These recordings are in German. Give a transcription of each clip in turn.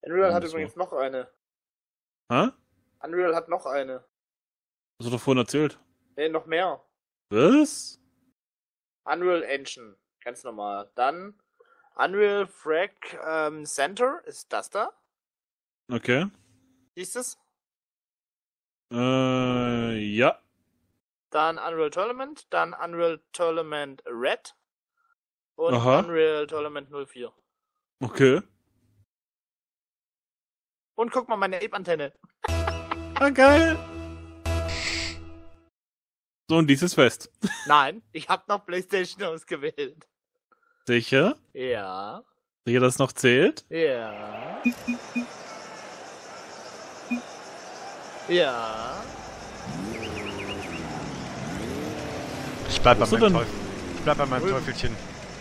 Unreal hat So. übrigens noch eine. Hä? Unreal hat noch eine. Hast du doch vorhin erzählt. Ne, noch mehr. Was? Unreal Engine. Ganz normal. Dann Unreal Frag Center ist das da. Okay. Siehst du es? Ja. Dann Unreal Tournament. Dann Unreal Tournament Red. Und Aha. Unreal Tournament 04. Okay. Und guck mal meine Ape-Antenne. Ah, geil. So, und dieses Fest. Nein, ich hab noch PlayStation ausgewählt. Sicher? Ja. Sicher, dass es noch zählt? Ja. Ja. Ich bleib bei Wo bist du meinem denn? Teufel. Ich bleib bei meinem Teufelchen.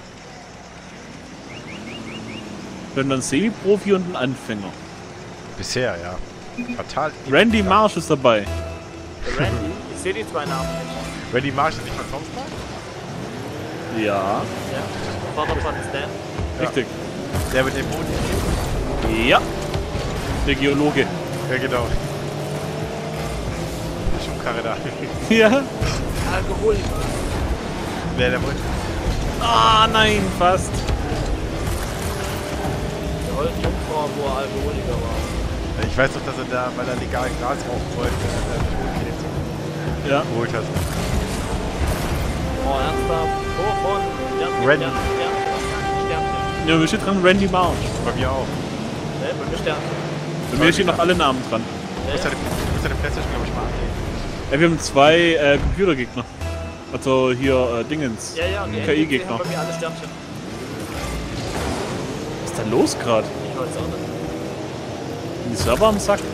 Wenn dann Semi-Profi und ein Anfänger. Bisher, ja. Fatal. Randy Marsh ist dabei. Randy, ich sehe die zwei Namen nicht. Randy Marsh ist nicht von Soulspark? Ja. Ja. Vater von Stan. Richtig. Der mit dem Boot. Ja. Der Geologe. Ja, genau. Die Schubkarre da. Ja. Alkoholiker. Der wollte. Ah, nein, fast. Der Holz Jungfrau, wo er Alkoholiker war. Ich weiß doch, dass er da, weil er legal Gras rauchen wollte, Ja. geholt hat. Oh, ernsthaft? Wovon? Randy. Sternchen. Ja, mir steht dran Randy Marsh. Bei mir auch. Ne, bei mir Sternchen. Bei mir stehen noch alle Namen dran. Du musst deine Playstation, glaube ich, mal angehen. Ja, wir haben zwei Computergegner. Also hier Dingens. Ja, und die KI-Gegner. haben bei mir alle Sternchen. Was ist denn los gerade? Ich weiß auch nicht. Die Server am Sack.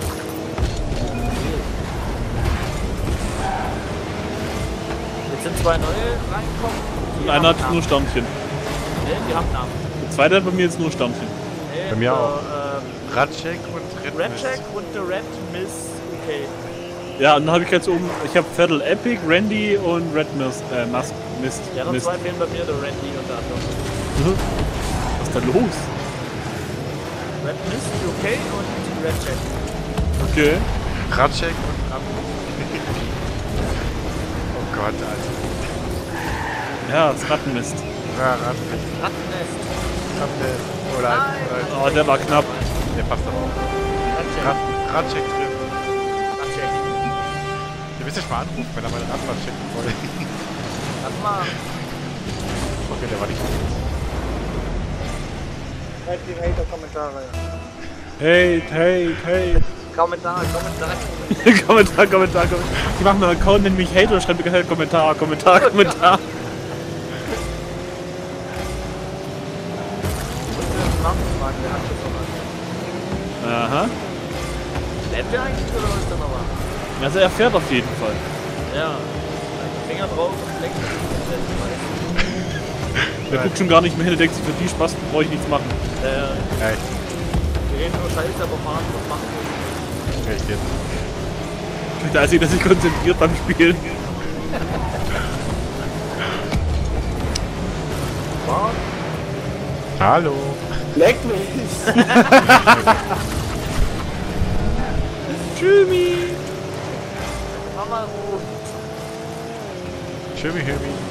Jetzt sind zwei neue reingekommen. Und einer hat nur Sternchen. Ne, die haben Namen. Der zweite hat bei mir jetzt nur Sternchen. Ne, Bei mir so, auch. Radcheck und Red Redcheck und The Red Miss UK. Ja, und dann habe ich jetzt oben, ich habe Vettel Epic, Randy und Red Mist. Mist. Ja, noch Mist. zwei fehlen bei mir, der Randy unter anderem. Was ist da los? Red Mist UK und Redcheck. Okay. Radcheck und Oh Gott, Alter. Ja, das Rattenmist. Ja, Radcheck. Rattennest. Oder Nein. Oh, der war knapp. der passt aber auch. Redcheck. Radcheck drin. Redcheck. Ihr müsst euch mal anrufen, wenn er meine Radfahrt checken wollte. Warte mal. Okay, der war nicht gut. Schreibt die Hater-Kommentare. Hey. Kommentar. Kommentar. Ich mache einen Account, nenn mich Hater, schreibe mir Kommentar. Der hat das noch mal. Aha. Lebt der eigentlich oder was ist da noch was? Also er fährt auf jeden Fall. Ja. Finger drauf und lenkt. Der guckt schon gar nicht mehr hin, der denkt sich, für die Spaß brauche ich nichts machen. Ja, Wir reden nur Scheiße, aber fahren was machen wir. echt jetzt. Der Einzige, der sich konzentriert beim Spielen. Fahren? Hallo. Leck mich! Tschümi. Mama ruft. Schömi.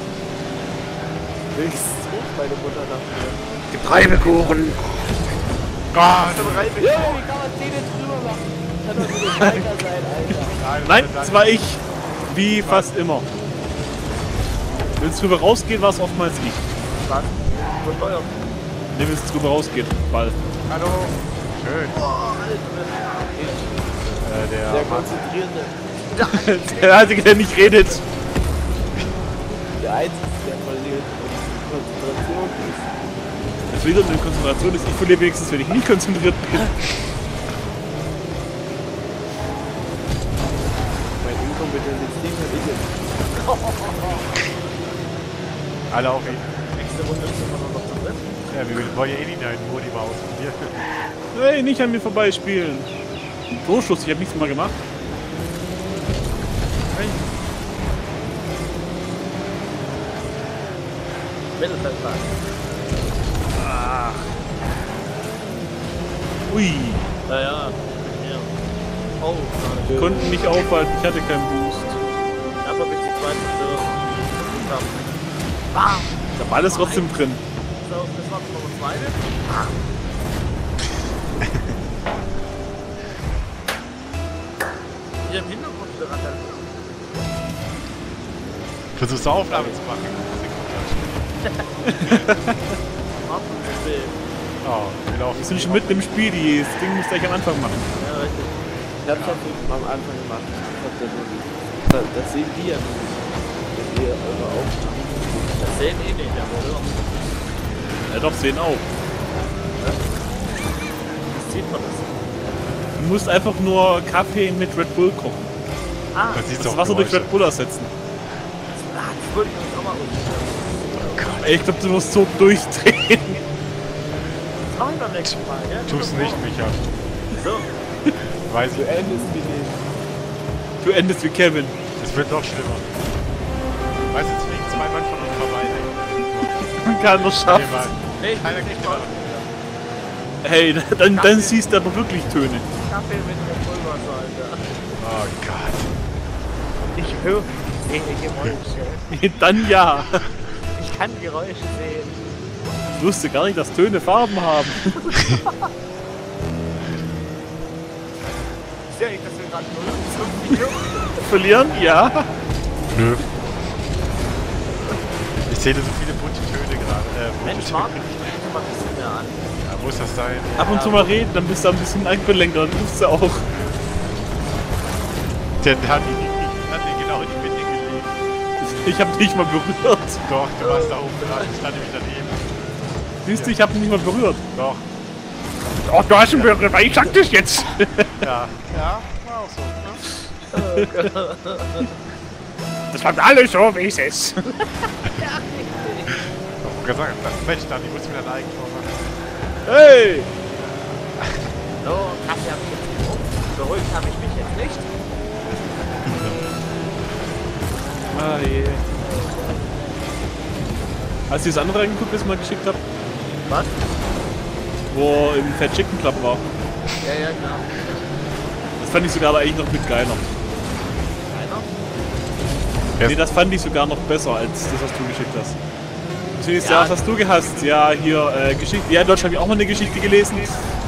Willst du meine Mutter nach mir? Getreidekuchen. Gott! Wie kann man den jetzt drüber machen? Kann doch nicht weiter sein, Alter. Nein, das war ich. Wie fast immer. Wenn es drüber rausgeht, war es oftmals ich. Was? Versteuert. Ne, wenn es drüber rausgeht. Ball. Hallo. Schön. Boah, Alter. Der Der Mann. Konzentrierte. Der Einzige, der nicht redet. Der Einzige, der verliert Konzentration ist. Der verliert eine Konzentration ist. Ich verliere wenigstens, wenn ich nicht konzentriert bin. Mein inkompetentes Team hätte ich jetzt. Alle auf ihn. Nächste Runde ist immer noch zu dritt. Ja, wir wollen ja eh nicht deinen Modi mal ausprobieren. Hey, nicht an mir vorbeispielen. Torschuss, ich habe nichts mal gemacht. Mittelfeldplatz. Ui, Ja. Oh, schade. konnten mich aufhalten, ich hatte keinen Boost. Aber bis die zweite Tür. Bam! Der Ball ist trotzdem drin. So, das war Nummer 2. Hier im Hintergrund der Ratte. Versuchst du Aufnahme zu machen? Oh, wir laufen. Wir sind schon mitten im Spiel, das Ding muss gleich am Anfang machen. Ja, richtig. Ich hab's halt am Anfang gemacht. Das sehen die ja nicht. Wenn wir eure Aufnahmen. Das sehen eh nicht, der Modell. Ja doch, sehen auch. Das sieht man das. Du musst einfach nur Kaffee mit Red Bull kochen. Ah, Man sieht Das auch Wasser durch Geräusche. Red Bull ersetzen. das würde ich uns auch mal umstellen. Ey, ich glaube, du musst so durchdrehen. Das machen wir beim nächsten Mal, gell? Tu's nicht, Micha. So. Weiß Du ich. endest wie den. Du endest wie Kevin. Es wird noch schlimmer. Weißt du, jetzt fliegen zwei Mann von uns vorbei. Keiner Nee, schafft. Mann. Nee, ich Keiner bin kriegt nicht mal. Hey, dann siehst du aber wirklich Töne. Kaffee mit dem Pulverwasser, Alter. Oh Gott. Ich höre, sehe Geräusche. Dann ja. Ich kann Geräusche sehen. Ich wusste gar nicht, dass Töne Farben haben. Ich sehe nicht, dass wir gerade 0 zum Verlieren? Ja. Nö. Ich zähle so viele bunte Töne gerade. Mensch, Bunte Martin, Töne. ich bringe mal ein bisschen mehr an. Ja, muss das sein? Ab und zu mal reden, dann bist du ein bisschen eingelenkt, dann rufst du auch. Der hat ihn genau in die Mitte gelegt. Ich hab dich nicht mal berührt. Doch, du warst da oben dran. Ich stand nämlich daneben. Siehst du, ich hab ihn nicht mal berührt. Doch. Oh, du hast ihn berührt, weil ich sag das jetzt. Ja. Ja, war auch so. Ne? Das war alles so, wie es ist. Ich hab gesagt, Mensch, dann, ich muss mir ein Eigentor machen. Hey! So, Kaffee habe ich jetzt getrunken. Beruhigt habe ich mich jetzt nicht. Ah je. Hast du das andere angeguckt, das ich mal geschickt hab? Was? Wo im Fat Chicken Club war. Ja, klar. Das fand ich sogar aber eigentlich noch mit geiler. Einer? Nee, das fand ich sogar noch besser als das, was du geschickt hast. Beziehungsweise, Ja. ja, was hast du gehasst? Ja, hier, Geschichte. Ja, in Deutschland habe ich auch mal eine Geschichte gelesen.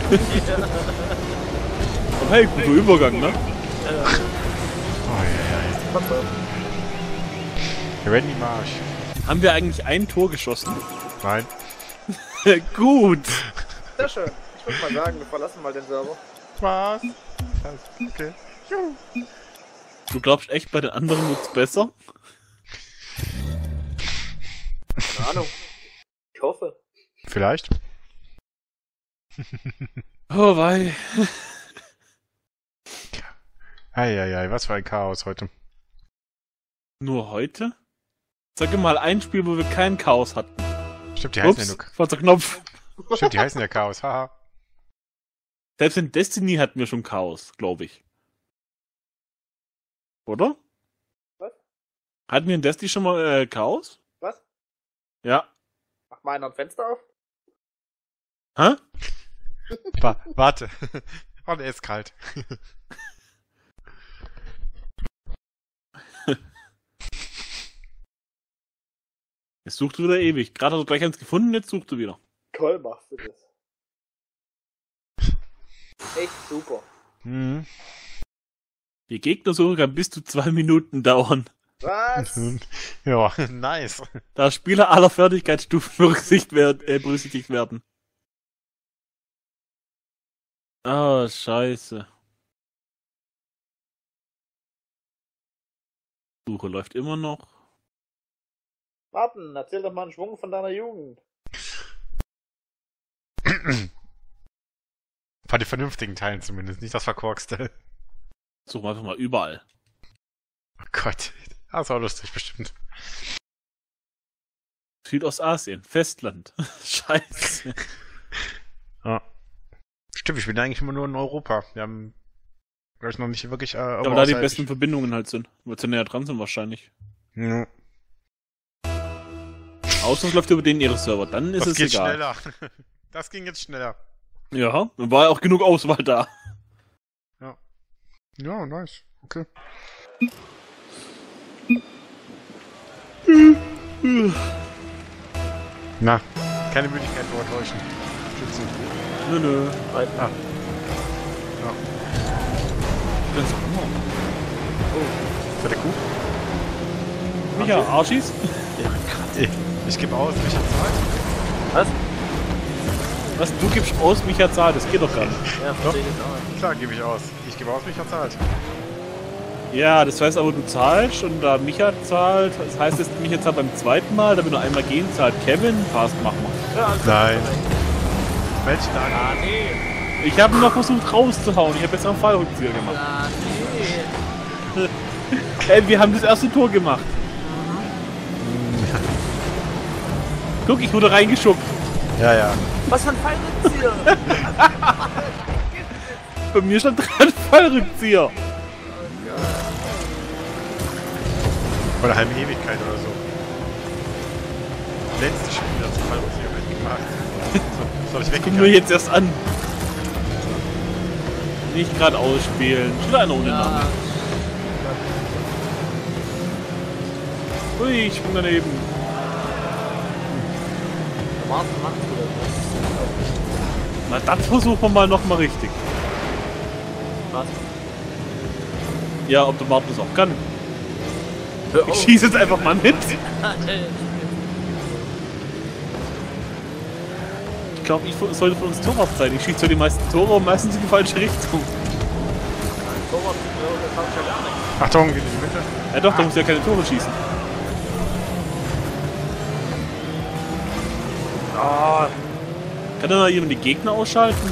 Und hey, guter Übergang, ne? Oh, ja. Randy Marsh. Haben wir eigentlich ein Tor geschossen? Nein. Gut. Sehr schön. Ich würde mal sagen, wir verlassen mal den Server. Was? Okay. Du glaubst echt, bei den anderen wird's besser? Keine Ahnung. Ich hoffe. Vielleicht. Oh wei. Eieiei, was für ein Chaos heute. Nur heute? Sag mal ein Spiel, wo wir kein Chaos hatten. Stimmt, die heißen ja Ups, nur. falscher Knopf. Stimmt, die heißen ja Chaos, haha. Selbst in Destiny hatten wir schon Chaos, glaube ich. Oder? Was? Hatten wir in Destiny schon mal Chaos? Was? Ja. Mach mal ein Fenster auf. Hä? Warte. Oh, der ist kalt. Jetzt sucht du wieder ewig. Gerade hast du gleich eins gefunden, jetzt sucht du wieder. Toll machst du das. Echt super. Mhm. Die Gegnersuche kann bis zu 2 Minuten dauern. Was? Ja, nice. Da Spieler aller Fertigkeitsstufen berücksichtigt werden. Ah, scheiße. Suche läuft immer noch. Martin, erzähl doch mal einen Schwung von deiner Jugend. Von den vernünftigen Teilen zumindest, nicht das Verkorkste. Suchen wir einfach mal überall. Oh Gott. Das ist auch lustig, bestimmt. Südostasien, Festland. Scheiße. Ja. Stimmt, ich bin eigentlich immer nur in Europa. Wir haben, glaube ich, noch nicht wirklich... Aber da die besten Verbindungen halt sind. Weil sie näher dran sind wahrscheinlich. Ja. Außer es läuft über den ihre Server, dann ist Das es geht egal. schneller. Das ging jetzt schneller. Ja, dann war ja auch genug Auswahl da. Ja, nice. Okay. Na, keine Möglichkeit vortäuschen. Schützen. Nö. Weiter. Ah. Ja. Das ist Hammer. Ist das der Kuh? Micha, Arschis? Ich gebe aus, mich hat Zeit. Was? Was, du gibst aus, Micha zahlt? Das geht doch gar nicht. Ja, verstehe ich jetzt auch. Klar, gebe ich aus. Ich gebe aus, mich hat Zeit. Ja, das heißt aber, du zahlst und da Micha zahlt, das heißt jetzt, Micha zahlt beim zweiten Mal, da wir nur einmal gehen, zahlt Kevin. Passt, machen wir. Ja, also Nein. Welchen Tag? Ah, nee. Ich habe noch versucht rauszuhauen, ich habe jetzt einen Fallrückzieher gemacht. Ah, nee. Ey, wir haben das erste Tor gemacht. Guck, ich wurde reingeschuckt. Ja, ja. Was für ein Fallrückzieher. Bei mir stand dran Fallrückzieher. Vor einer halben Ewigkeit oder so. Letzte Spiel, das Fall, was ich aber nicht gemacht. So, soll ich Guck weggegangen? mir jetzt erst an. Nicht gerade ausspielen. Schon einer ohne Ja, Namen. Ui, ich bin daneben. Martin macht wieder Na, das versuchen wir mal nochmal richtig. was. Ja, ob der Martin das auch kann. Hör Ich auf. schieße jetzt einfach mal mit. Ich glaube, ich sollte von uns Torwart sein. Ich schieße zwar die meisten Tore, aber meistens in die falsche Richtung. Torwart, das hab ich ja gar nicht. Achtung, geht in die Mitte. Ja doch, da muss ja keine Tore schießen. Ah, Kann dann mal jemand die Gegner ausschalten?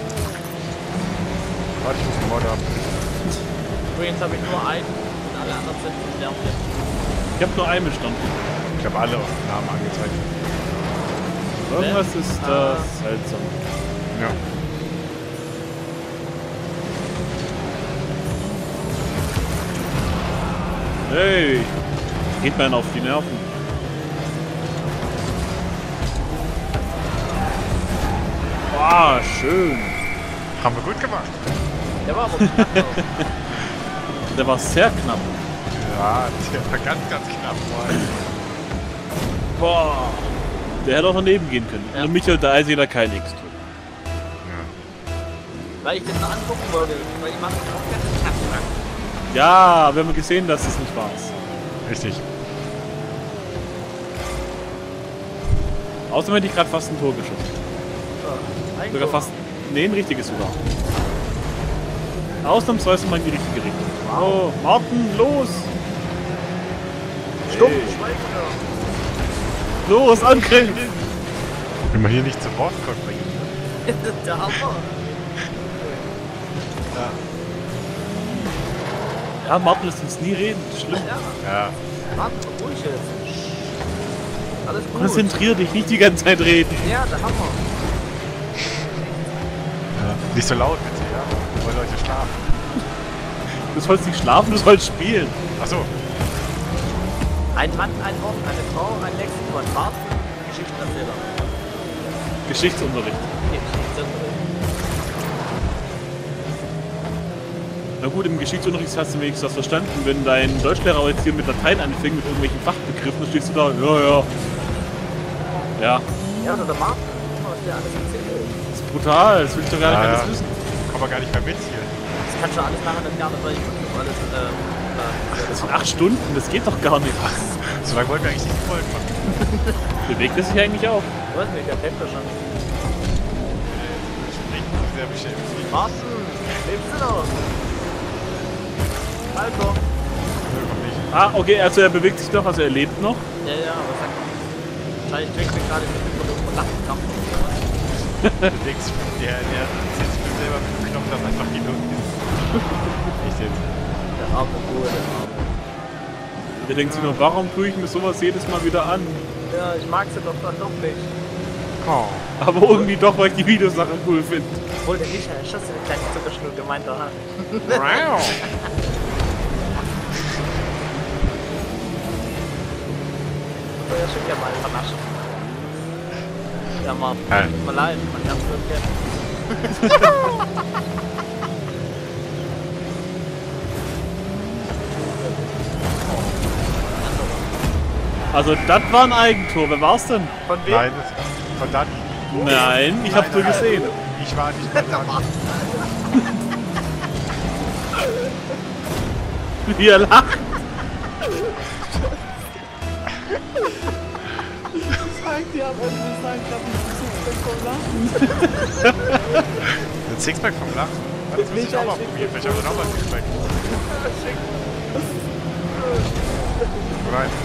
Warte, ich rufe den Mord ab. übrigens habe ich nur einen und alle anderen sind sterben jetzt. Ich habe nur einen Bestand. Ich habe alle auf den Namen angezeigt. Irgendwas ist da seltsam. Ja. Hey, geht mir auf die Nerven. Boah, schön. Haben wir gut gemacht. Der war aber knapp. Der war sehr knapp. Ja, der war ganz, ganz knapp. Boah. Der hätte auch daneben gehen können. Ja. Und Michael, da ist jeder kein X. Weil ich das noch angucken wollte. Weil ich mache das auch ganz knapp. Ja, wir haben gesehen, dass es nicht war. Richtig. Außerdem hätte ich gerade fast ein Tor geschossen. Sogar fast. Nee, ein richtiges sogar. Ausnahmsweise mal in die richtige Richtung. Oh, Martin, los! Stumm, Hey. schweigen Los, Angriff! Wenn man hier nicht zu Wort kommt bei ihm. da. Der Hammer. Ja, Martin lässt uns nie reden. Schlimm. Ja, Ja. Martin, ruhig jetzt. Alles gut. Konzentrier dich, nicht die ganze Zeit reden. Ja, der Hammer. Nicht so laut bitte, ja? Wir wollen Leute schlafen. Du sollst nicht schlafen, du sollst spielen. Achso. Ein Mann, ein Ort, eine Frau, ein Lexikon, Martin, Geschichtenerzähler. Geschichtsunterricht. Geschichtsunterricht. Na gut, im Geschichtsunterricht hast du wenigstens was verstanden. Wenn dein Deutschlehrer jetzt hier mit Latein anfängt, mit irgendwelchen Fachbegriffen, dann stehst du da, ja. Ja, Ja, oder der Martin, was der alles erzählt. das ist brutal, das will ich doch gar nicht Ja, alles ja. wissen. Kommen wir gar nicht mehr mit hier. Das kannst du alles nachher nicht gerne, weil ich alles, Das sind 8 Stunden, das geht doch gar nicht. So lange wollten wir eigentlich nicht die Folgen machen. Bewegt es sich eigentlich auch? ich weiß nicht, der kennt das schon. Sprich, sehr beschäftigt. Martin, lebst du noch? Alter. Ah, okay, also er bewegt sich noch, also er lebt noch. Ja, aber sag mal. Wahrscheinlich kriegt er gerade mit dem Lachkrampf. Der zieht sich selber mit dem Knopf, das einfach die Luft ist. Nicht jetzt. Der arme Ruhe, der arme. Der denkt sich noch, warum tue ich mir sowas jedes Mal wieder an? Ja, ich mag sie doch dann doch nicht. Oh. Aber irgendwie doch, weil ich die Videosache cool finde. Obwohl der Michael ist schon so eine kleine Zuckerschnur gemeint da hat. So, ja, schon ja mal vernaschen. Ja, Mann. Ja. Tut mir leid, man kann es nicht kennen. Also, das war ein Eigentor. Wer war's denn? Von wem? Nein, von dann. Nein, ich hab's nur gesehen. Ich war nicht bei dann. Wie er lacht. Die haben gesagt, ich hab ein Sixpack vom Lachen. Ein Sixpack vom Lachen? Das muss ich auch mal probieren. Vielleicht haben wir noch mal ein Sixpack. Nein.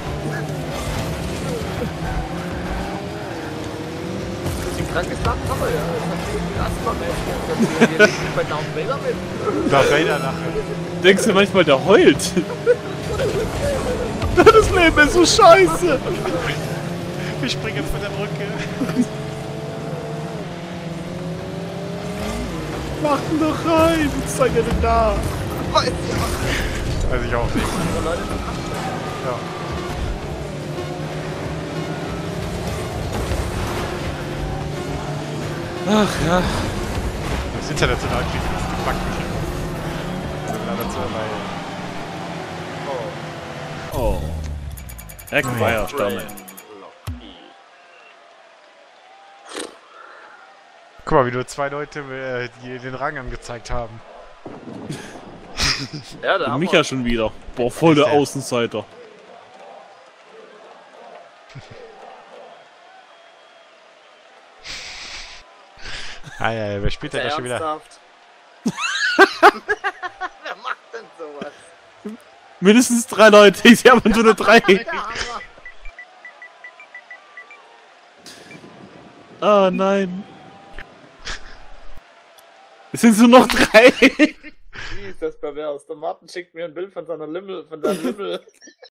Ein krankes Lachen haben wir ja. Das hat erstmal Mensch. Wir legen bei Darth Vader mit. Darth Vader lachen. Denkst du manchmal, der heult? Das Leben ist so scheiße. Ich springe jetzt von der Brücke. Mach ihn doch rein. Was seid ihr denn da? Weiß ja. Weiß ich auch nicht. Ja. Ach ja. Das international kriegt das gepackt. Oh. Eckfire-Sterne. Guck mal, wie nur 2 Leute die den Rang angezeigt haben. Ja, da Und haben mich wir. ja schon wieder. Boah, voll der Außenseiter. Ah ja, wer spielt denn da schon wieder? Ernsthaft? Wer macht denn sowas? Mindestens 3 Leute, ich habe nur eine 3. Ah, nein. Es sind nur noch 3. Wie ist das pervers? Der Martin schickt mir ein Bild von seiner Lümmel, von seinem Lümmel.